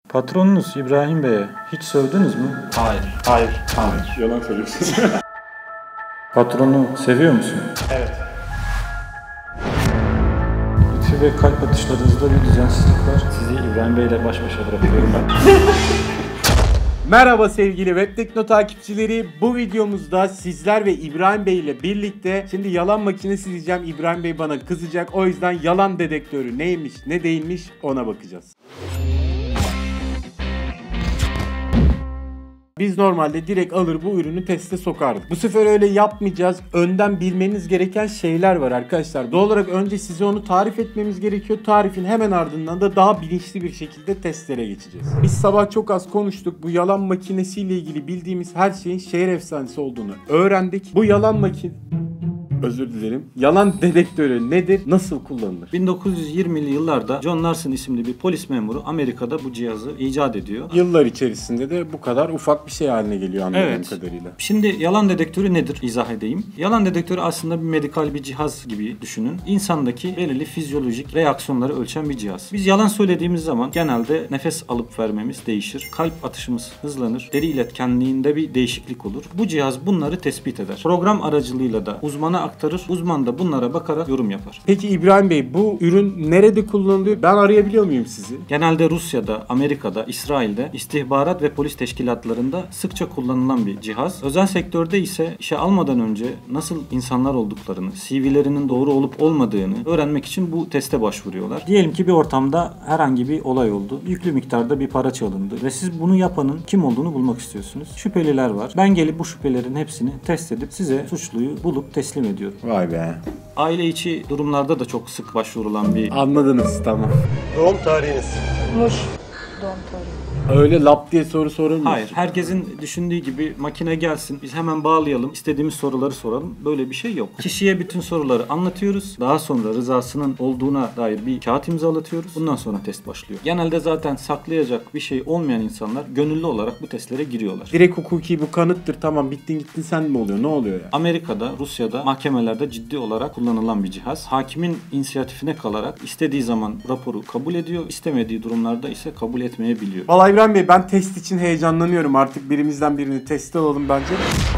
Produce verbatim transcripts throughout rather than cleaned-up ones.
Patronunuz İbrahim Bey'e hiç sövdünüz mü? Hayır. Hayır. Hayır. Yalan söylüyorsun. Patronu seviyor musun? Evet. Lütfi Bey, kalp atışlarınızda bir düzensizlik var. Sizi İbrahim Bey ile baş başa bırakıyorum ben. Merhaba sevgili Webtekno takipçileri. Bu videomuzda sizler ve İbrahim Bey ile birlikte şimdi yalan makinesi diyeceğim. İbrahim Bey bana kızacak. O yüzden yalan dedektörü neymiş ne değilmiş ona bakacağız. Biz normalde direkt alır bu ürünü teste sokardık. Bu sefer öyle yapmayacağız. Önden bilmeniz gereken şeyler var arkadaşlar. Doğal olarak önce size onu tarif etmemiz gerekiyor. Tarifin hemen ardından da daha bilinçli bir şekilde testlere geçeceğiz. Biz sabah çok az konuştuk. Bu yalan makinesiyle ilgili bildiğimiz her şeyin şehir efsanesi olduğunu öğrendik. Bu yalan makine... Özür dilerim. Yalan dedektörü nedir? Nasıl kullanılır? bin dokuz yüz yirmili yıllarda John Larson isimli bir polis memuru Amerika'da bu cihazı icat ediyor. Yıllar içerisinde de bu kadar ufak bir şey haline geliyor anladığım Evet. kadarıyla. Şimdi yalan dedektörü nedir? İzah edeyim. Yalan dedektörü aslında bir medikal bir cihaz gibi düşünün. İnsandaki belirli fizyolojik reaksiyonları ölçen bir cihaz. Biz yalan söylediğimiz zaman genelde nefes alıp vermemiz değişir. Kalp atışımız hızlanır. Deri iletkenliğinde bir değişiklik olur. Bu cihaz bunları tespit eder. Program aracılığıyla da uzmana aktarır. Uzman da bunlara bakarak yorum yapar. Peki İbrahim Bey, bu ürün nerede kullanılıyor? Ben arayabiliyor muyum sizi? Genelde Rusya'da, Amerika'da, İsrail'de istihbarat ve polis teşkilatlarında sıkça kullanılan bir cihaz. Özel sektörde ise işe almadan önce nasıl insanlar olduklarını, C V'lerinin doğru olup olmadığını öğrenmek için bu teste başvuruyorlar. Diyelim ki bir ortamda herhangi bir olay oldu. Yüklü miktarda bir para çalındı ve siz bunu yapanın kim olduğunu bulmak istiyorsunuz. Şüpheliler var. Ben gelip bu şüphelerin hepsini test edip size suçluyu bulup teslim ediyorum. Vay be. Aile içi durumlarda da çok sık başvurulan bir... Anladınız, tamam. Doğum tarihiniz. Nur. Doğum tarihi. Öyle lap diye soru sorulmuyor. Hayır. Herkesin düşündüğü gibi makine gelsin, biz hemen bağlayalım, istediğimiz soruları soralım. Böyle bir şey yok. Kişiye bütün soruları anlatıyoruz. Daha sonra rızasının olduğuna dair bir kağıt imzalatıyoruz. Bundan sonra test başlıyor. Genelde zaten saklayacak bir şey olmayan insanlar gönüllü olarak bu testlere giriyorlar. Direkt hukuki bu kanıttır, tamam bittin gittin sen mi oluyor? Ne oluyor ya? Amerika'da, Rusya'da mahkemelerde ciddi olarak kullanılan bir cihaz. Hakimin inisiyatifine kalarak istediği zaman raporu kabul ediyor, istemediği durumlarda ise kabul etmeyebiliyor. Vallahi İbrahim Bey, ben test için heyecanlanıyorum. Artık birimizden birini test alalım bence.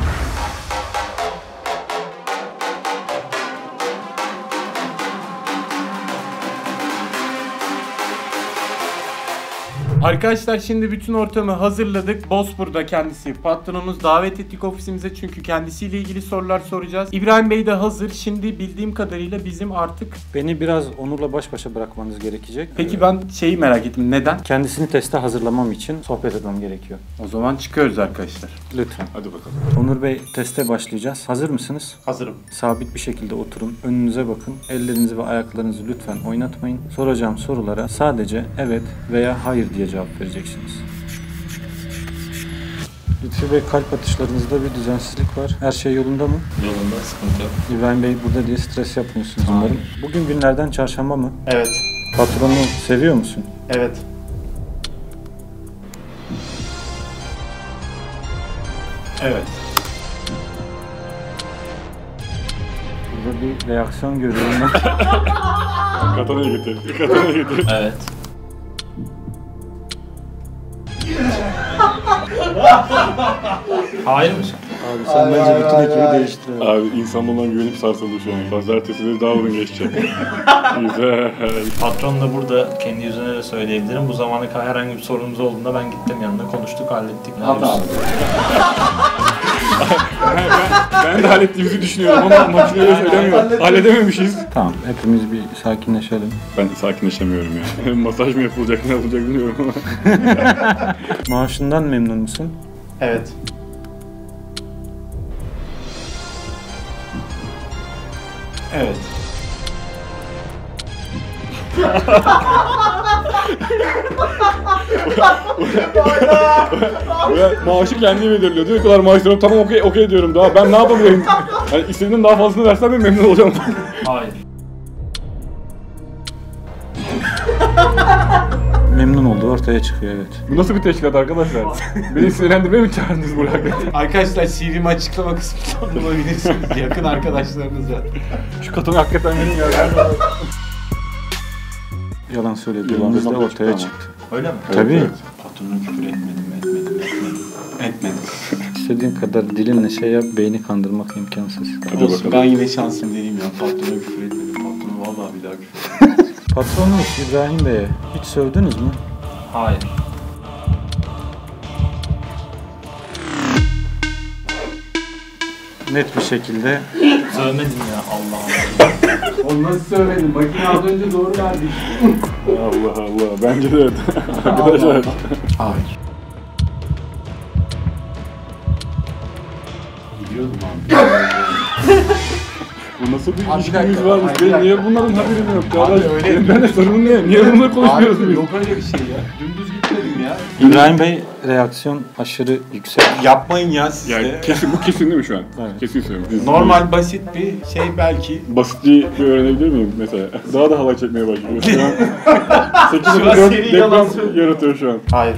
Arkadaşlar şimdi bütün ortamı hazırladık. Bozbur'da kendisi patronumuz. Davet ettik ofisimize çünkü kendisiyle ilgili sorular soracağız. İbrahim Bey de hazır. Şimdi bildiğim kadarıyla bizim artık... Beni biraz Onur'la baş başa bırakmanız gerekecek. Peki ben şeyi merak ettim. Neden? Kendisini teste hazırlamam için sohbet etmem gerekiyor. O zaman çıkıyoruz arkadaşlar. Lütfen. Hadi bakalım. Onur Bey, teste başlayacağız. Hazır mısınız? Hazırım. Sabit bir şekilde oturun. Önünüze bakın. Ellerinizi ve ayaklarınızı lütfen oynatmayın. Soracağım sorulara sadece evet veya hayır diye cevap vereceksiniz. Lütfi Bey, kalp atışlarınızda bir düzensizlik var. Her şey yolunda mı? Yolunda, sıkıntı yok. İbrahim Bey burada diye stres yapmıyorsunuz umarım. Bugün günlerden çarşamba mı? Evet. Patronu seviyor musun? Evet. Evet. Burada bir reaksiyon görüyorum ben. Katana'ya getir. Katana'ya getir. Evet. Hayır mı? Abi sen bence bütün ekibi değiştir. Abi insanda olan güvenim sarsıldı şu an. Pazartesileri daha uzun geçecek. Güzel. Patron da burada kendi yüzüne de söyleyebilirim. Bu zamana kadar herhangi bir sorunumuz olduğunda ben gittim yanına, konuştuk, hallettik. Hata. ben, ben de hallettiğimizi düşünüyorum ama makineyle söylemiyorum. Halledememişiz. Tamam, hepimiz bir sakinleşelim. Ben sakinleşemiyorum ya. Masaj mı yapılacak, ne yapılacak bilmiyorum ama. Maaşından memnun musun? Evet. Evet. Böyle maaşı kendi belirliyor. Diyor ki kadar maaş diyorum. Tamam okey okey diyorum daha. Ben ne yapabilirim? Yani istediğinden daha fazlasını versem ben memnun olacağım. Hayır. Memnun olduğu ortaya çıkıyor, evet. Bu nasıl bir teşkilat arkadaşlar? Beni sinirlendirmeye mi çağırdınız buraya? Arkadaşlar C V'mi açıklama kısmında bulabilirsiniz. Yakın arkadaşlarınız var. Şu katını hakikaten benim ya. Yalan söylediği Yalan bizde söylediği ortaya çıktı çıktı. Öyle mi? Tabii. Evet, Patronuna küfür etmedim, etmedim, etmedim. Etmedim. İstediğin kadar dilinle şey yap, beyni kandırmak imkansız. Hadi Olsun, bakalım. ben yine şansım deneyeyim ya. Patrona küfür etmedim. Patrona vallahi bir daha küfür etmedim. Patronunuz İbrahim Bey'e hiç sövdünüz mü? Hayır. Net bir şekilde. Sövmedim ya Allah'ım. Onu nasıl söyledim? Makine az önce doğru verdi. Allah Allah. Bence de evet. Arkadaşlar. Hayır. Biliyordum abi. Bu nasıl bir Abi, ilişkimiz bir dakika. varmış? Abi, bir Benim niye dakika. bunların haberim yok? Abi, Kardeş, öyle benim mi? ben de sorun ne? Niye bunları konuşmuyoruz Abi biz? yok öyle bir şey ya. Dümdüz gitmedim ya. İbrahim Bey reaksiyon aşırı yüksek. Yapmayın ya siz Yani de. kesin, bu kesin değil mi şu an? Evet. Kesin söylüyorum. Biz- Normal basit bir şey belki. Basitliği bir öğrenebilir miyim mesela? Daha da halay çekmeye başlıyor. Şu an sekiz Şu an nokta dört seri yalan deprem söylüyor. yaratıyor şu an. Hayır.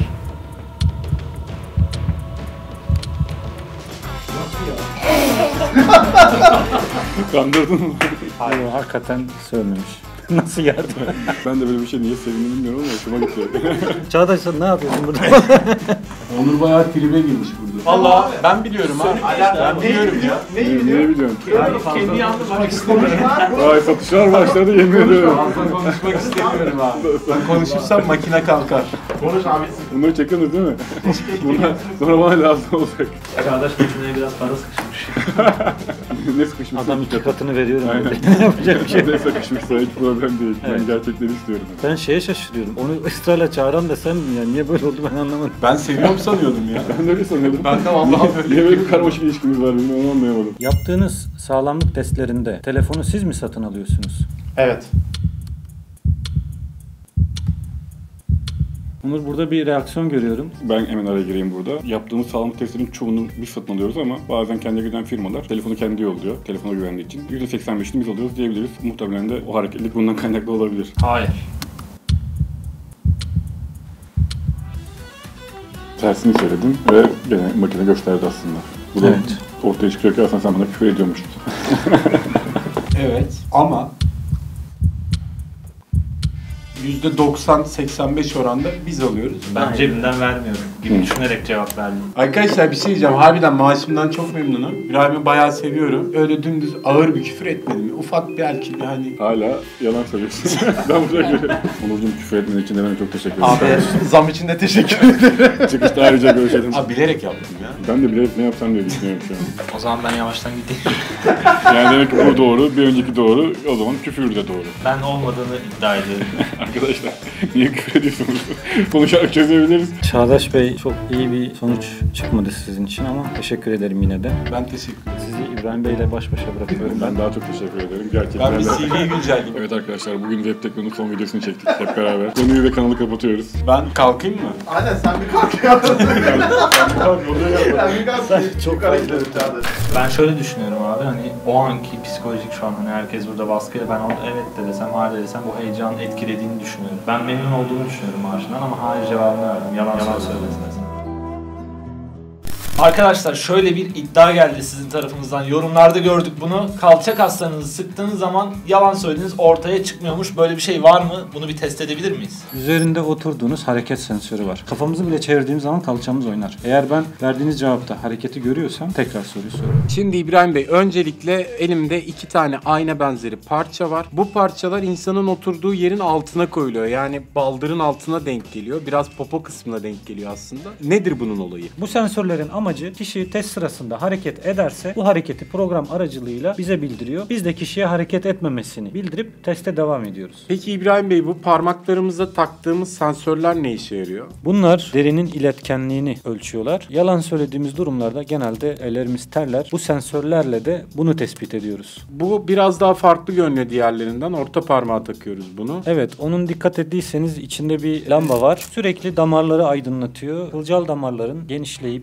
Kandırdın mı? Hayır. Hakikaten sövmemiş. Nasıl yardım? Ben de böyle bir şey niye sevindim bilmiyorum ama hoşuma gitti. Çağdaş sen ne yapıyorsun burada? Onur bayağı tribe girmiş burada. Valla ben biliyorum ha. Ben biliyorum ya. Niye biliyorsun? Kendi yalnız konuşmak istemiyorum. Vay satışlar başladı yemin ediyorum. Fazla konuşmak istemiyorum abi. Ben konuşursam makine kalkar. Konuş abi. Bunları çekiyorsunuz değil mi? Bunlar sonra bana lazım olacak. Çağdaş makineye biraz para sıkışmış. Ne sıkışmış? Adam iki katını veriyorum. Aynen. Ne yapacak bir şey yok. Ne sıkışmışsa hiç problem değil. Evet. Ben gerçekleri istiyorum. Ben şeye şaşırıyorum. Onu ısrarla çağıran da sen mi ya? Niye böyle oldu ben anlamadım. Ben seviyorum sanıyordum ya. Ben de öyle sanıyordum. Ben de vallahi böyle. Niye böyle bir karmaşık ilişkimiz var bilmiyorum, onu anlayamadım. Yaptığınız sağlamlık testlerinde telefonu siz mi satın alıyorsunuz? Evet. Onur burada bir reaksiyon görüyorum. Ben hemen araya gireyim burada. Yaptığımız sağlamlık testlerin çoğunu biz satın alıyoruz ama bazen kendine giden firmalar telefonu kendi yolluyor. Telefona güvendiği için. yüzde seksen beşini biz alıyoruz diyebiliriz. Muhtemelen de o hareketlilik bundan kaynaklı olabilir. Hayır. Tersini söyledim ve gene makine gösterdi aslında. Bu da Evet. ortaya çıkıyor ki aslında sen bana küfür ediyormuşsun. Evet ama yüzde doksan seksen beş oranda biz alıyoruz. Ben cebimden vermiyorum gibi düşünerek cevap verdim. Arkadaşlar bir şey diyeceğim. Harbiden maaşımdan çok memnunum. İbrahim'i bayağı seviyorum. Öyle dümdüz ağır bir küfür etmedim. Ufak belki hani... Hala yalan söylüyorsun. ben buraya göre. Onurcuğum küfür etmediğin için de ben çok teşekkür ederim. Abi zam için de teşekkür ederim. Çıkışta ayrıca görüşelim. Abi bilerek yaptım ya. Ben de bilerek ne yapsam diye düşünüyorum şu an. O zaman ben yavaştan gideyim. Yani demek ki bu doğru, bir önceki doğru, o zaman küfür de doğru. Ben olmadığını iddia ediyorum. Arkadaşlar niye küfür ediyorsunuz? Konuşarak çözebiliriz. Çağdaş Bey çok iyi bir sonuç çıkmadı sizin için ama teşekkür ederim yine de. Ben teşekkür ederim. Sizi İbrahim Bey ile baş başa bırakıyorum ben. Ben daha çok teşekkür ederim. Gerçekten Ben bir de- C V'yi güncelleyeyim. Evet arkadaşlar bugün Web Tekno'nun son videosunu çektik hep beraber. Konuyu ve kanalı kapatıyoruz. Ben kalkayım mı? Aynen sen bir kalk ya. Sen bir kalk. Sen çok hareket edin Çağdaş. Ben şöyle düşünüyorum abi hani o anki psikolojik şu an hani herkes burada baskıyla ben onu evet de desem hayır de desem bu heyecanı etkilediğini düşünüyorum. Ben memnun olduğunu düşünüyorum maaşından ama hayır cevabını verdim. Yalan, yalan söylesin desem. Arkadaşlar şöyle bir iddia geldi sizin tarafınızdan. Yorumlarda gördük bunu. Kalça kaslarınızı sıktığınız zaman yalan söylediğiniz ortaya çıkmıyormuş. Böyle bir şey var mı? Bunu bir test edebilir miyiz? Üzerinde oturduğunuz hareket sensörü var. Kafamızı bile çevirdiğimiz zaman kalçamız oynar. Eğer ben verdiğiniz cevapta hareketi görüyorsam tekrar soruyu soruyorum. Şimdi İbrahim Bey öncelikle elimde iki tane ayna benzeri parça var. Bu parçalar insanın oturduğu yerin altına koyuluyor. Yani baldırın altına denk geliyor. Biraz popo kısmına denk geliyor aslında. Nedir bunun olayı? Bu sensörlerin amacı kişi test sırasında hareket ederse bu hareketi program aracılığıyla bize bildiriyor. Biz de kişiye hareket etmemesini bildirip teste devam ediyoruz. Peki İbrahim Bey bu parmaklarımıza taktığımız sensörler ne işe yarıyor? Bunlar derinin iletkenliğini ölçüyorlar. Yalan söylediğimiz durumlarda genelde ellerimiz terler. Bu sensörlerle de bunu tespit ediyoruz. Bu biraz daha farklı görünüyor diğerlerinden. Orta parmağa takıyoruz bunu. Evet, onun dikkat ettiyseniz içinde bir lamba var. Sürekli damarları aydınlatıyor. Kılcal damarların genişleyip veya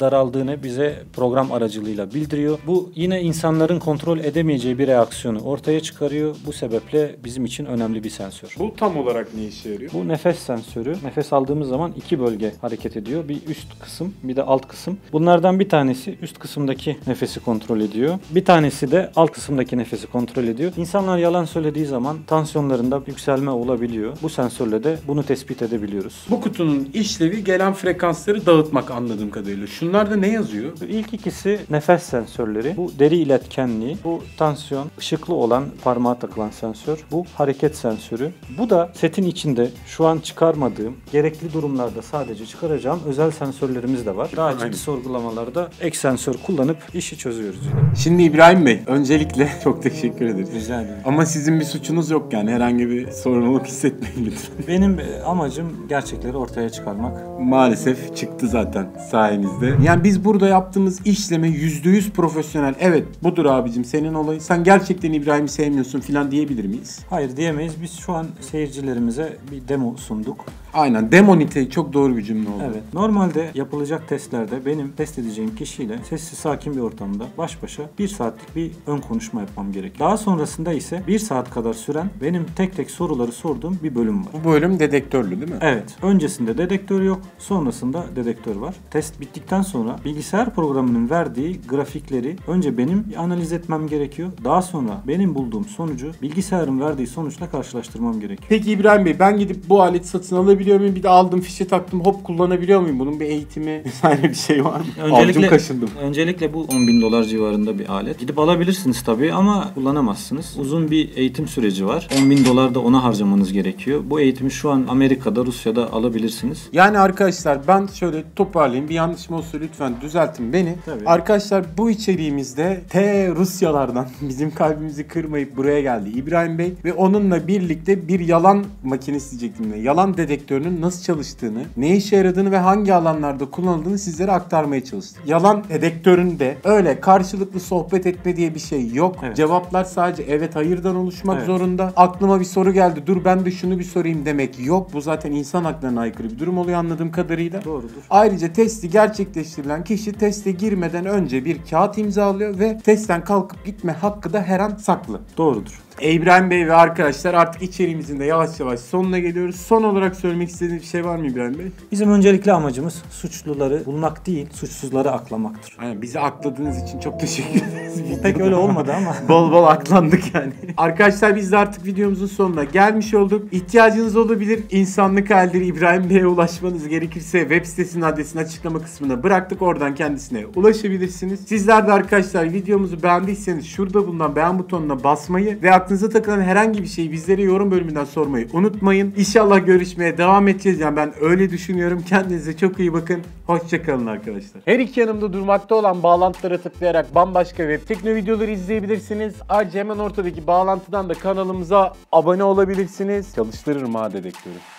daraldığını bize program aracılığıyla bildiriyor. Bu yine insanların kontrol edemeyeceği bir reaksiyonu ortaya çıkarıyor. Bu sebeple bizim için önemli bir sensör. Bu tam olarak ne işe yarıyor? Bu nefes sensörü. Nefes aldığımız zaman iki bölge hareket ediyor. Bir üst kısım, bir de alt kısım. Bunlardan bir tanesi üst kısımdaki nefesi kontrol ediyor. Bir tanesi de alt kısımdaki nefesi kontrol ediyor. İnsanlar yalan söylediği zaman tansiyonlarında yükselme olabiliyor. Bu sensörle de bunu tespit edebiliyoruz. Bu kutunun işlevi gelen frekansları dağıtmak anladığım kadarıyla. Şunlarda ne yazıyor? İlk ikisi nefes sensörleri. Bu deri iletkenliği. Bu tansiyon, ışıklı olan parmağa takılan sensör. Bu hareket sensörü. Bu da setin içinde şu an çıkarmadığım, gerekli durumlarda sadece çıkaracağım özel sensörlerimiz de var. Daha Aynen. ciddi sorgulamalarda ek sensör kullanıp işi çözüyoruz yine. Şimdi İbrahim Bey, öncelikle çok teşekkür ederiz. Rica ederim. Ama sizin bir suçunuz yok yani. Herhangi bir sorumluluk hissetmeyin lütfen. Benim amacım gerçekleri ortaya çıkarmak. Maalesef çıktı zaten sayenizde. Yani biz burada yaptığımız işleme yüzde yüz profesyonel. Evet budur abicim senin olayın. Sen gerçekten İbrahim'i sevmiyorsun falan diyebilir miyiz? Hayır diyemeyiz. Biz şu an seyircilerimize bir demo sunduk. Aynen. Demonite çok doğru bir cümle oldu. Evet. Normalde yapılacak testlerde benim test edeceğim kişiyle sessiz sakin bir ortamda baş başa bir saatlik bir ön konuşma yapmam gerekiyor. Daha sonrasında ise bir saat kadar süren benim tek tek soruları sorduğum bir bölüm var. Bu bölüm dedektörlü değil mi? Evet. Öncesinde dedektör yok. Sonrasında dedektör var. Test bittikten sonra bilgisayar programının verdiği grafikleri önce benim analiz etmem gerekiyor. Daha sonra benim bulduğum sonucu bilgisayarın verdiği sonuçla karşılaştırmam gerekiyor. Peki İbrahim Bey ben gidip bu aleti satın alabiliyor muyum? Bir de aldım fişe taktım hop kullanabiliyor muyum? Bunun bir eğitimi vesaire bir şey var mı? Avcum Öncelikle, kaşındım. öncelikle bu on bin dolar civarında bir alet. Gidip alabilirsiniz tabii ama kullanamazsınız. Uzun bir eğitim süreci var. on bin dolar da ona harcamanız gerekiyor. Bu eğitimi şu an Amerika'da, Rusya'da alabilirsiniz. Yani arkadaşlar ben şöyle toparlayayım. Bir yanlışım olsa lütfen düzeltin beni. Tabii. Arkadaşlar bu içeriğimizde T Rusyalardan bizim kalbimizi kırmayıp buraya geldi İbrahim Bey ve onunla birlikte bir yalan makinesi diyecektim. Yalan dedektörünün nasıl çalıştığını, ne işe yaradığını ve hangi alanlarda kullanıldığını sizlere aktarmaya çalıştık. Yalan dedektöründe öyle karşılıklı sohbet etme diye bir şey yok. Evet. Cevaplar sadece evet hayırdan oluşmak Evet. zorunda. Aklıma bir soru geldi. Dur ben de şunu bir sorayım demek yok. Bu zaten insan aklına aykırı bir durum oluyor anladığım kadarıyla. Doğrudur. Ayrıca testi gerçekleştirilen kişi teste girmeden önce bir kağıt imzalıyor ve testten kalkıp gitme hakkı da her an saklı. Doğrudur. İbrahim Bey ve arkadaşlar artık içeriğimizin de yavaş yavaş sonuna geliyoruz. Son olarak söylemek istediğiniz bir şey var mı İbrahim Bey? Bizim öncelikli amacımız suçluları bulmak değil, suçsuzları aklamaktır. Aynen, bizi akladığınız için çok teşekkür ederiz. Pek öyle olmadı ama. Bol bol aklandık yani. Arkadaşlar biz de artık videomuzun sonuna gelmiş olduk. İhtiyacınız olabilir. İnsanlık halleri İbrahim Bey'e ulaşmanız gerekirse web sitesinin adresini açıklama kısmına bıraktık. Oradan kendisine ulaşabilirsiniz. Sizler de arkadaşlar videomuzu beğendiyseniz şurada bulunan beğen butonuna basmayı ve aklınıza takılan herhangi bir şeyi bizlere yorum bölümünden sormayı unutmayın. İnşallah görüşmeye devam edeceğiz. Yani ben öyle düşünüyorum. Kendinize çok iyi bakın. Hoşçakalın arkadaşlar. Her iki yanımda durmakta olan bağlantılara tıklayarak bambaşka web tekno videoları izleyebilirsiniz. Ayrıca hemen ortadaki bağlantıdan da kanalımıza abone olabilirsiniz. Çalıştırırım ha dedektörü.